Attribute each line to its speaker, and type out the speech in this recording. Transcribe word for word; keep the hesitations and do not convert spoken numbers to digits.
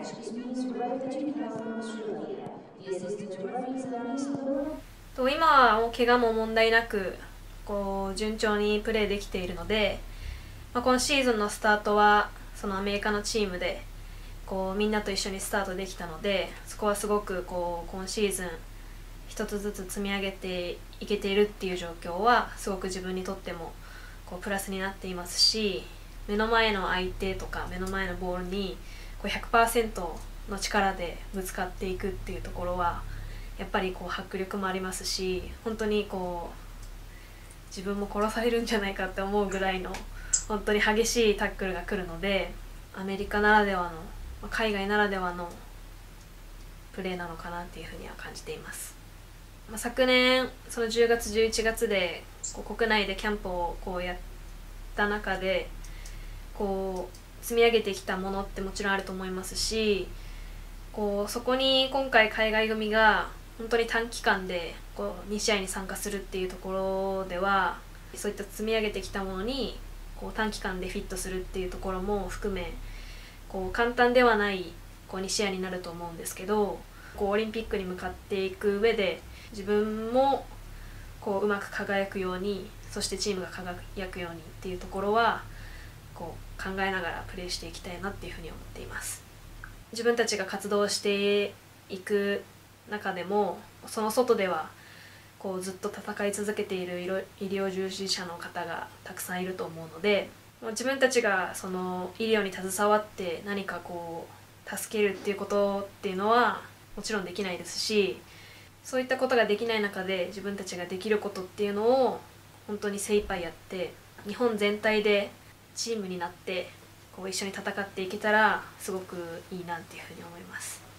Speaker 1: と今はもう怪我も問題なくこう順調にプレーできているので、まあ、今シーズンのスタートはそのアメリカのチームでこうみんなと一緒にスタートできたので、そこはすごくこう今シーズン一つずつ積み上げていけているっていう状況はすごく自分にとってもこうプラスになっていますし、目の前の相手とか目の前のボールにこう ひゃくパーセント の力でぶつかっていくっていうところはやっぱりこう迫力もありますし、本当にこう自分も殺されるんじゃないかって思うぐらいの本当に激しいタックルが来るので、アメリカならではの海外ならではのプレーなのかなっていうふうには感じています。まあ、昨年そのじゅうがつじゅういちがつでこう国内でキャンプをこうやった中でこう積み上げてきたものってもちろんあると思いますし、こうそこに今回海外組が本当に短期間でこうに試合に参加するっていうところでは、そういった積み上げてきたものにこう短期間でフィットするっていうところも含めこう簡単ではないこうに試合になると思うんですけど、こうオリンピックに向かっていく上で自分もこううまく輝くように、そしてチームが輝くようにっていうところはこう考えながらプレーしていきたいなっていうふうに思っています。自分たちが活動していく中でもその外ではこうずっと戦い続けている医療従事者の方がたくさんいると思うので、自分たちがその医療に携わって何かこう助けるっていうことっていうのはもちろんできないですし、そういったことができない中で自分たちができることっていうのを本当に精一杯やって、日本全体でチームになってこう一緒に戦っていけたらすごくいいなっていうふうに思います。